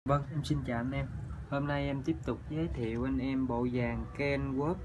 Vâng, em xin chào anh em. Hôm nay em tiếp tục giới thiệu anh em bộ dàn Kenworth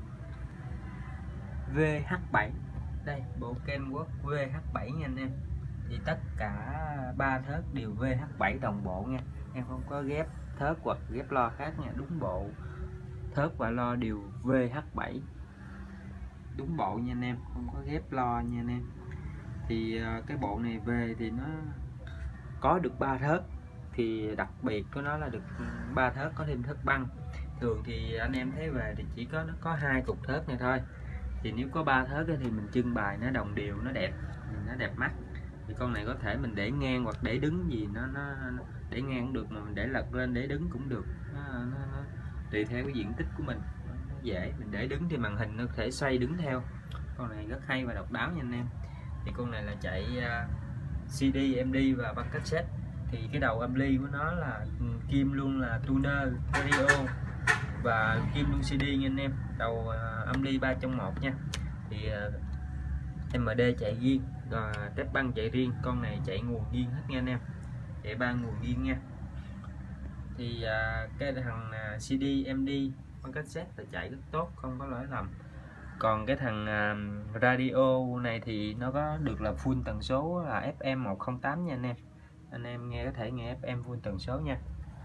VH7. Đây, bộ Kenworth VH7 nha anh em. Thì tất cả 3 thớt đều VH7 đồng bộ nha. Em không có ghép thớt hoặc ghép lo khác nha, đúng bộ. Thớt và lo đều VH7. Đúng bộ nha anh em, không có ghép lo nha anh em. Thì cái bộ này về thì nó có được 3 thớt. Thì đặc biệt của nó là được 3 thớt có thêm thớt băng. Thường thì anh em thấy về thì chỉ có 2 cục thớt này thôi. Thì nếu có 3 thớt thì mình trưng bày nó đồng đều, nó đẹp, nó đẹp mắt. Thì con này có thể mình để ngang hoặc để đứng gì nó để ngang cũng được, mà mình để lật lên để đứng cũng được. Nó tùy theo cái diện tích của mình, nó dễ. Mình để đứng thì màn hình nó có thể xoay đứng theo. Con này rất hay và độc đáo nha anh em. Thì con này là chạy CD, MD và băng cassette. Thì cái đầu âm ly của nó là kim luôn, là tuner radio và kim luôn CD nha anh em. Đầu âm ly 3 trong 1 nha. Thì MD chạy riêng, rồi tép băng chạy riêng. Con này chạy nguồn riêng hết nha anh em, chạy 3 nguồn riêng nha. Thì cái thằng CD, MD, băng cassette là chạy rất tốt, không có lỗi lầm. Còn cái thằng radio này thì nó có được là full tần số là FM 108 nha anh em. Anh em nghe có thể nghe FM full tần số nha.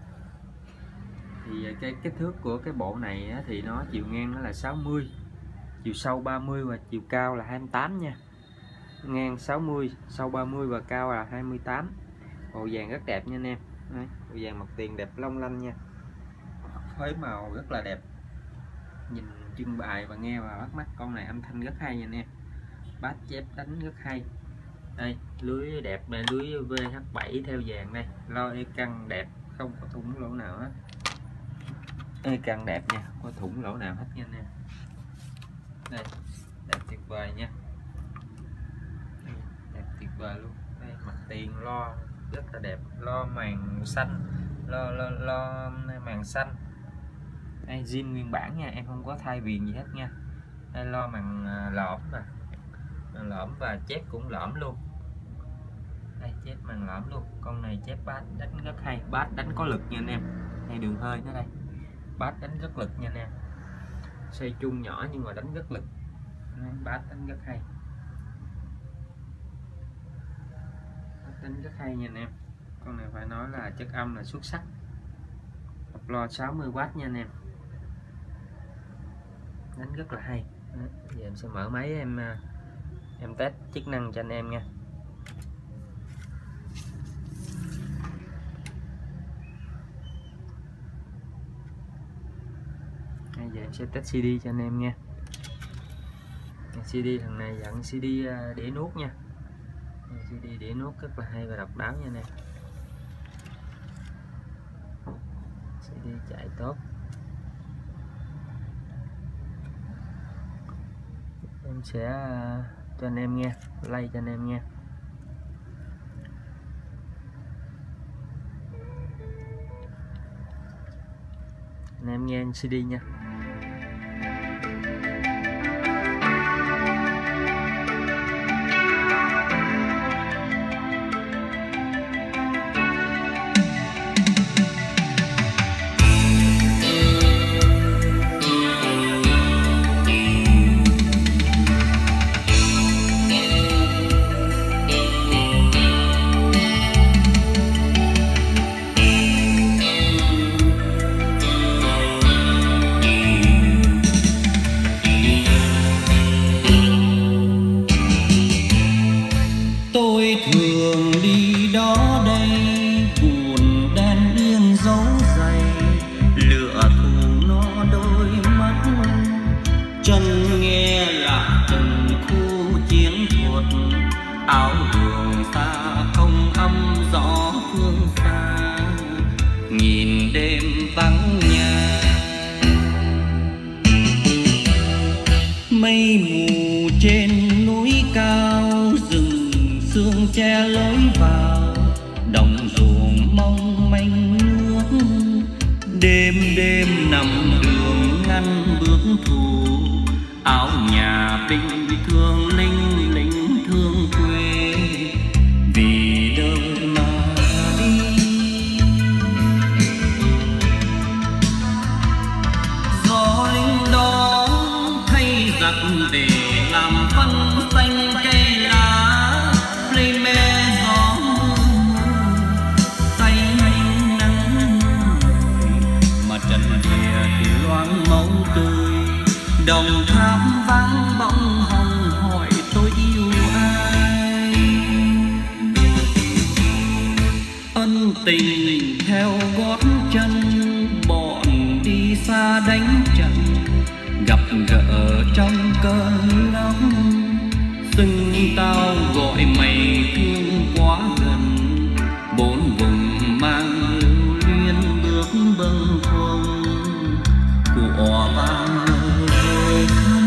Thì cái kích thước của cái bộ này á, thì nó chiều ngang nó là 60, chiều sâu 30 và chiều cao là 28 nha. Ngang 60, sâu 30 và cao là 28. Bộ dàn rất đẹp nha anh em. Đấy, bộ dàn mặt tiền đẹp long lanh nha, phối màu rất là đẹp, nhìn trưng bày và nghe và bắt mắt. Con này âm thanh rất hay nha anh em, bass chép đánh rất hay. Đây, lưới đẹp này, lưới VH7 theo dàn đây, lo e căng đẹp, không có thủng lỗ nào hết. E căng đẹp nha, không có thủng lỗ nào hết nha anh em. Đây, đẹp tuyệt vời nha, đẹp tuyệt vời luôn. Đây, mặt tiền lo rất là đẹp, lo màn xanh, lo màn xanh. Đây, zin nguyên bản nha, em không có thay viền gì hết nha. Đây, lo màn lõm nè, lõm và chép cũng lõm luôn. Đây, chép màn lõm luôn. Con này chép bass đánh rất hay, bass đánh có lực nha anh em. Đây, đường hơi nó đây, bass đánh rất lực nha anh em. Xoay chung nhỏ nhưng mà đánh rất lực. Bass đánh rất hay, đánh rất hay nha anh em. Con này phải nói là chất âm là xuất sắc. Một lo 60W nha anh em, đánh rất là hay. Giờ em sẽ mở máy em test chức năng cho anh em nha. Bây giờ em sẽ test CD cho anh em nha. CD thằng này dạng CD đĩa nuốt nha. CD đĩa nuốt rất là hay và độc đáo nha anh em. CD chạy tốt. Em sẽ cho anh em nghe, play cho anh em nghe. Anh em nghe CD nha. Thường đi đó đây buồn đen yên dấu dày, lửa thù nó đôi mắt, chân nghe lại từng khu chiến thuật, áo đường xa không âm gió phương xa, nhìn đêm vắng nhà. Mây mù trên núi cao, rừng sương che lối vào, đồng ruộng mong manh nước, đêm đêm nằm đường ngăn bước thù, áo nhà binh thương linh lính thương quê, vì đời mà đi. Đồng tháp vắng bóng hồng hỏi tôi yêu ai. Ân tình theo gót chân bọn đi xa đánh trận, gặp gỡ trong cơn nóng. Xưng tao gọi mày thương quá gần, bốn vùng mang lưu luyến bước bâng khuâng của bao người thân.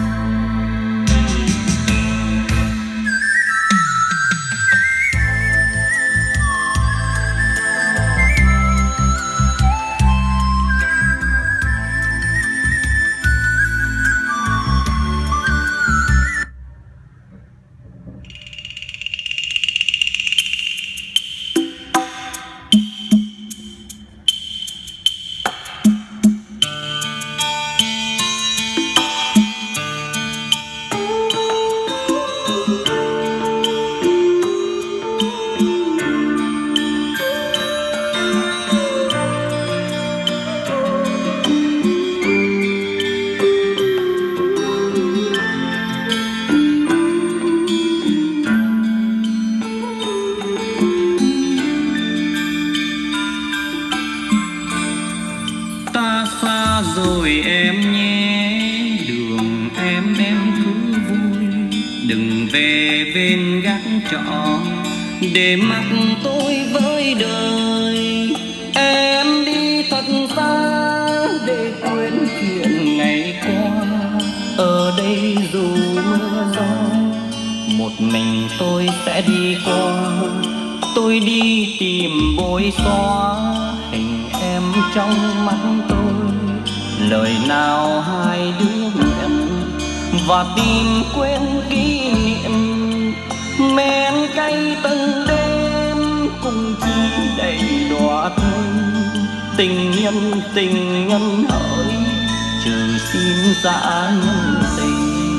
Rồi em nhé, đường em cứ vui, đừng về bên gác trọ để mặc tôi với đời. Em đi thật xa để quên chuyện ngày qua, ở đây dù mưa gió một mình tôi sẽ đi qua. Tôi đi tìm bôi xóa hình em trong mắt tôi, lời nào hai đứa nhận và tìm quên kỷ niệm. Men cay từng đêm cùng chỉ đầy đọa thơm, tình nhân hỡi trừ xin dã nhân tình.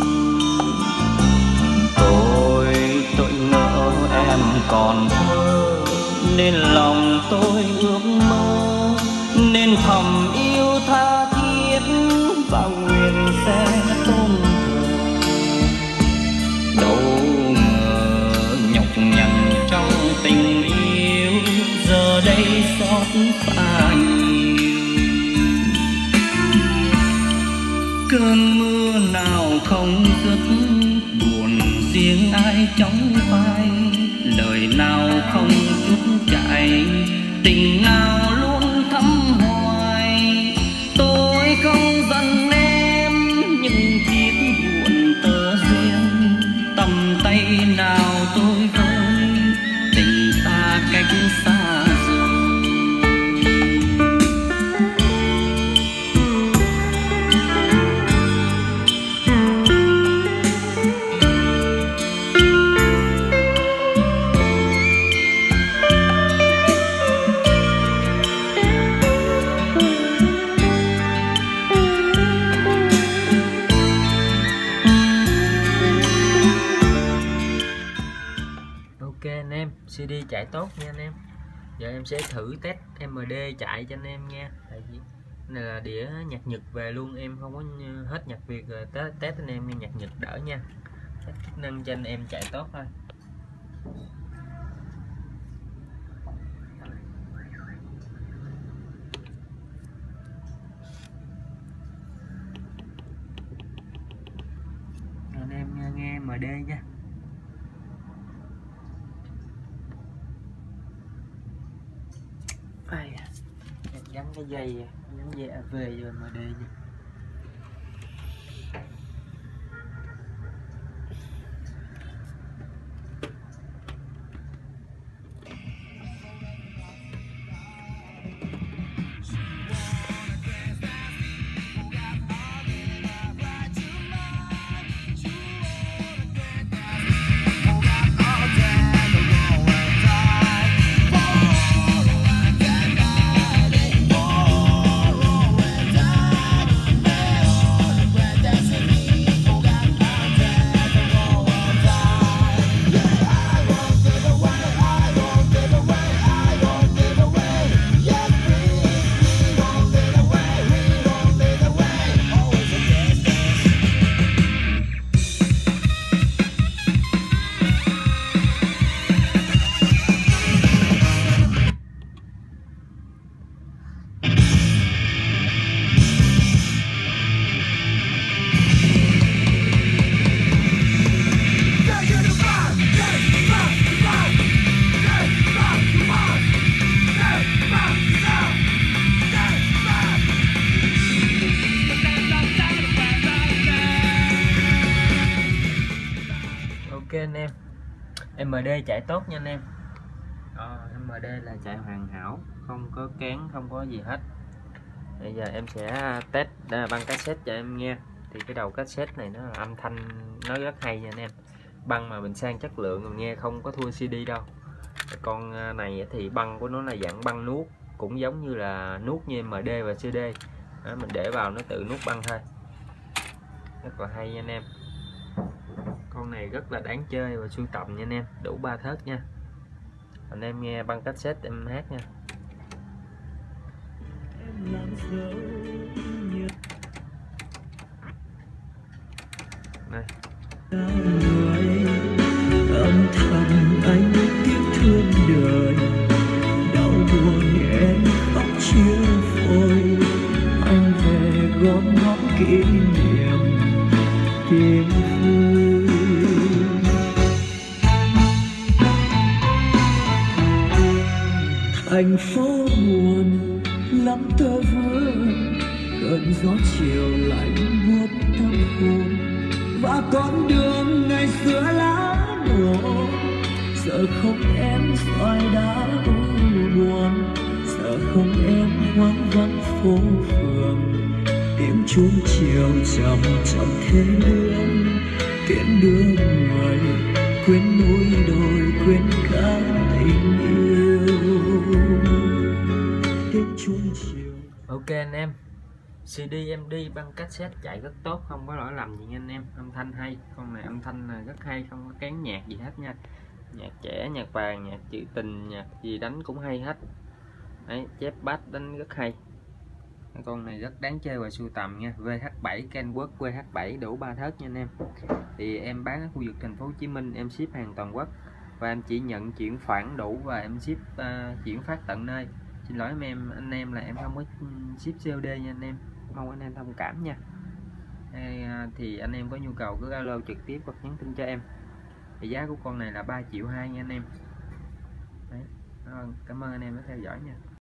Tôi ngỡ em còn thơ nên lòng tôi ước mơ, nên thầm yêu tha thiết và nguyện sẽ tôn thờ. Đâu ngờ nhọc nhằn trong tình yêu giờ đây xót xa nhiều. Cơn mưa nào không dứt, buồn riêng ai trong vai, lời nào không chút chảy, tình nào luôn thắm hoài. Tôi không giận em nhưng tiếc buồn tơ duyên, tầm tay nào tôi với tình ta cách xa rồi. Anh em, CD chạy tốt nha anh em. Giờ em sẽ thử test MD chạy cho anh em nha. Tại vì này là đĩa nhạc Nhật về luôn, em không có hết nhạc Việt rồi, test anh em nghe nhạc Nhật đỡ nha. Chức năng cho anh em chạy tốt thôi. Anh em nghe MD nha. Gắn cái dây, gắn dây AV vô MD nha. MD chạy tốt nha anh em. MD là chạy hoàn hảo, không có kén, không có gì hết. Bây giờ em sẽ test băng cassette cho em nghe. Thì cái đầu cassette này nó âm thanh nó rất hay nha anh em. Băng mà mình sang chất lượng mình nghe không có thua CD đâu. Cái con này thì băng của nó là dạng băng nuốt, cũng giống như là nuốt như MD và CD. Đó, mình để vào nó tự nuốt băng thôi. Rất là hay nha anh em. Con này rất là đáng chơi và sưu tầm nha anh em, đủ 3 thớt nha. Anh em nghe băng cassette em hát nha. Này. Âm thầm anh tiếc thương đời, đau buồn em khóc chia phôi. Anh về gom góp kỷ niệm tiếng vui. Thành phố buồn lắm tơ vơ, cơn gió chiều lạnh buốt tâm hồn. Và con đường ngày xưa lá đổ, giờ không em soi đá buồn, giờ không em hoang vắng phố phường. Tiếng chuông chiều chậm chậm thế lương, tiễn đưa người quên núi đồi, quên cả tình yêu. Tiếng chuông chiều. Ok anh em, CD MD băng cassette chạy rất tốt, không có lỗi lầm gì nha anh em. Âm thanh hay, con này âm thanh là rất hay, không có kén nhạc gì hết nha. Nhạc trẻ, nhạc vàng, nhạc trữ tình, nhạc gì đánh cũng hay hết. Đấy, chép bass đánh rất hay. Con này rất đáng chơi và sưu tầm nha. VH7 Kenworth VH7 đủ 3 thớt nha anh em. Thì em bán ở khu vực thành phố Hồ Chí Minh, em ship hàng toàn quốc và em chỉ nhận chuyển khoản đủ và em ship chuyển phát tận nơi. Xin lỗi anh em là em không có ship COD nha anh em, mong anh em thông cảm nha. Thì anh em có nhu cầu cứ alo trực tiếp hoặc nhắn tin cho em. Thì giá của con này là 3,2 triệu nha anh em. Đấy. Cảm ơn anh em đã theo dõi nha.